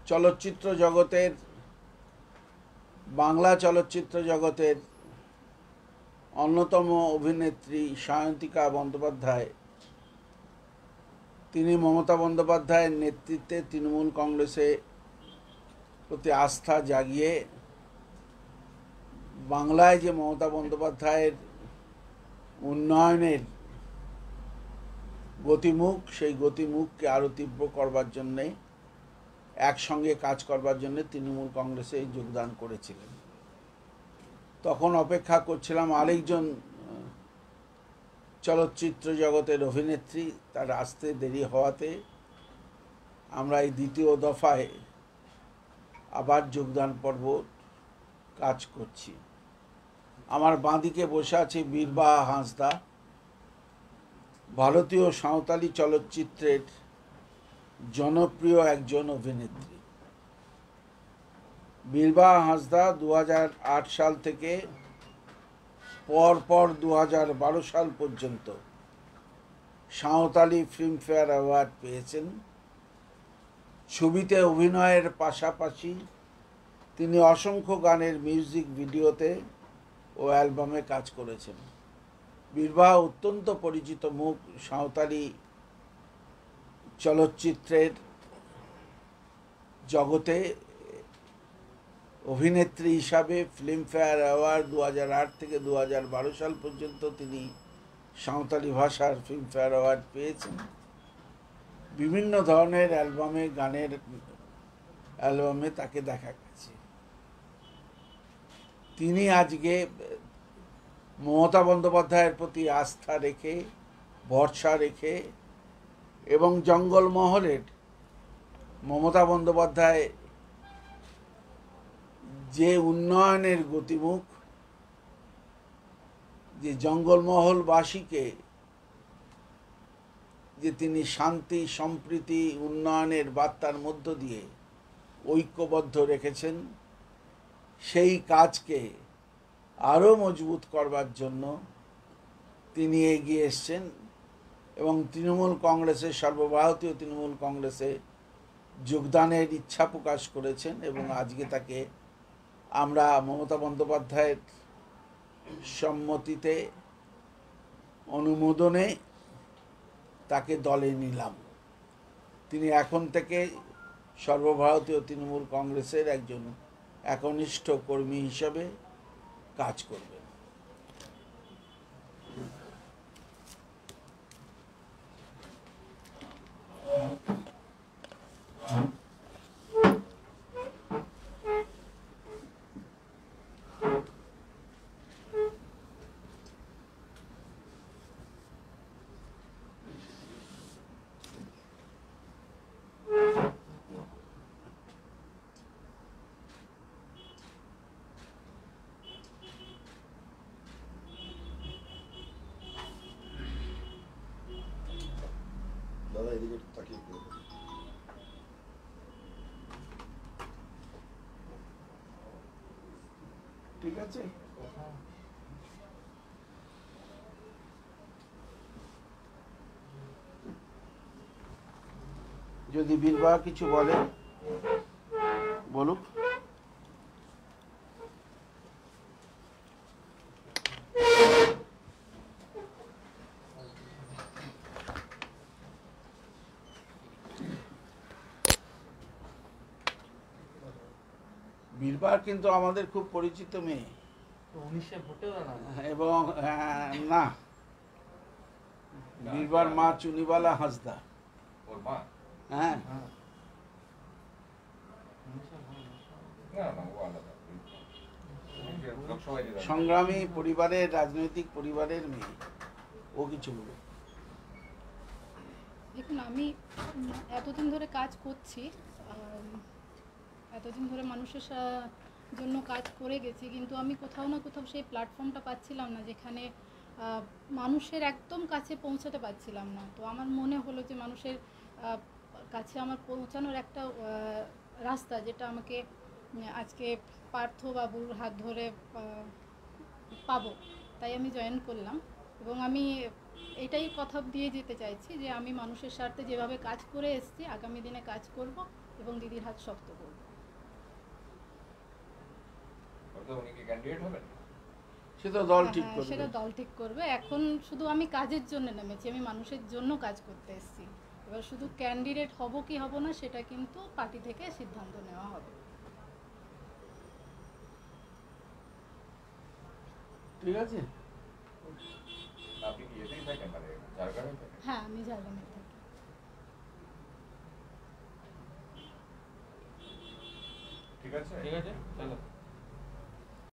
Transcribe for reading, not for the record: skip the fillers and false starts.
চলচ্চিত্র জগতের বাংলা চলচ্চিত্র জগতের অন্যতম অভিনেত্রী সায়ন্তিকা বন্দ্যোপাধ্যায়, তিনি মমতা বন্দ্যোপাধ্যায়ের নেতৃত্বে তৃণমূল কংগ্রেসে প্রতি আস্থা জাগিয়ে বাংলায় যে মমতা বন্দ্যোপাধ্যায়ের উন্নয়নের গতিমুখ, সেই গতিমুখকে আরও তীব্র করবার জন্যে, একসঙ্গে কাজ করবার জন্যে তৃণমূল কংগ্রেসে যোগদান করেছিলেন। তখন অপেক্ষা করছিলাম আরেকজন চলচ্চিত্র জগতের অভিনেত্রী, তার আসতে দেরি হওয়াতে আমরা এই দ্বিতীয় দফায় আবার যোগদান পর্ব কাজ করছি। আমার বাঁদিকে বসে আছে বীরবাহা হাঁসদা, ভারতীয় সাঁওতালি চলচ্চিত্রের জনপ্রিয় একজন অভিনেত্রী। বীরবাহা হাঁসদা 2008 সাল থেকে পরপর 2012 সাল পর্যন্ত সাঁওতালি ফিল্মফেয়ার অ্যাওয়ার্ড পেয়েছেন। ছবিতে অভিনয়ের পাশাপাশি তিনি অসংখ্য গানের মিউজিক ভিডিওতে ও অ্যালবামে কাজ করেছেন। বীরবাহা অত্যন্ত পরিচিত মুখ সাঁওতালি চলচ্চিত্রের জগতে। অভিনেত্রী হিসাবে ফিল্মফেয়ার অ্যাওয়ার্ড 2008 থেকে 2012 সাল পর্যন্ত তিনি সাঁওতালি ভাষার ফিল্মফেয়ার অ্যাওয়ার্ড পেয়েছেন। বিভিন্ন ধরনের গানের অ্যালবামে তাকে দেখা গেছে। তিনি আজকে মমতা বন্দ্যোপাধ্যায়ের প্রতি আস্থা রেখে, ভরসা রেখে এবং জঙ্গলমহলের মমতা বন্দ্যোপাধ্যায় যে উন্নয়নের গতিমুখ, যে জঙ্গলমহলবাসীকে যে তিনি শান্তি, সম্প্রীতি, উন্নয়নের বার্তার মধ্য দিয়ে ঐক্যবদ্ধ রেখেছেন, সেই কাজকে আরও মজবুত করবার জন্য তিনি এগিয়ে এসছেন এবং তৃণমূল কংগ্রেসের, সর্বভারতীয় তৃণমূল কংগ্রেসে যোগদানের ইচ্ছা প্রকাশ করেছেন এবং আজকে তাকে আমরা মমতা বন্দ্যোপাধ্যায়ের সম্মতিতে, অনুমোদনে তাকে দলে নিলাম। তিনি এখন থেকে সর্বভারতীয় তৃণমূল কংগ্রেসের একজন একনিষ্ঠ কর্মী হিসেবে কাজ করবেন। ঠিক আছে, যদি বীরবাহা কিছু বলে বলুক। বীরবাহা কিন্তু আমাদের খুব পরিচিত মেয়ে এবং না, বীরবাহার মা চুনিবালা হাঁসদা। হ্যাঁ, সংগ্রামী পরিবারের, রাজনৈতিক পরিবারের মেয়ে। ও কিছু বলে। দেখুন, আমি এতদিন ধরে কাজ করছি, এতদিন ধরে মানুষের জন্য কাজ করে গেছি, কিন্তু আমি কোথাও না কোথাও সেই প্ল্যাটফর্মটা পাচ্ছিলাম না যেখানে মানুষের একদম কাছে পৌঁছাতে পারছিলাম না। তো আমার মনে হলো যে মানুষের কাছে আমার পৌঁছানোর একটা রাস্তা, যেটা আমাকে আজকে পার্থবাবুর হাত ধরে পাবো, তাই আমি জয়েন করলাম। এবং আমি এটাই কথা দিয়ে যেতে চাইছি যে আমি মানুষের স্বার্থে যেভাবে কাজ করে এসেছি, আগামী দিনে কাজ করব এবং দিদির হাত শক্ত করব। উনি কি ক্যান্ডিডেট হবেন? সে তো দল হ্যাঁ, ঠিক হ্যাঁ, করবে। সেটা দল ঠিক করবে। এখন শুধু আমি কাজের জন্য নেমেছি, আমি মানুষের জন্য কাজ করতে এসেছি। এবার শুধু ক্যান্ডিডেট হব কি হব না সেটা কিন্তু পার্টি থেকে সিদ্ধান্ত নেওয়া হবে। ঠিক আছে। আপনি কি এতেই থাকেন, মানে ঝাড়গ্রামে থাকেন? হ্যাঁ, আমি ঝাড়গ্রামে থাকি। ঠিক আছে, চলো।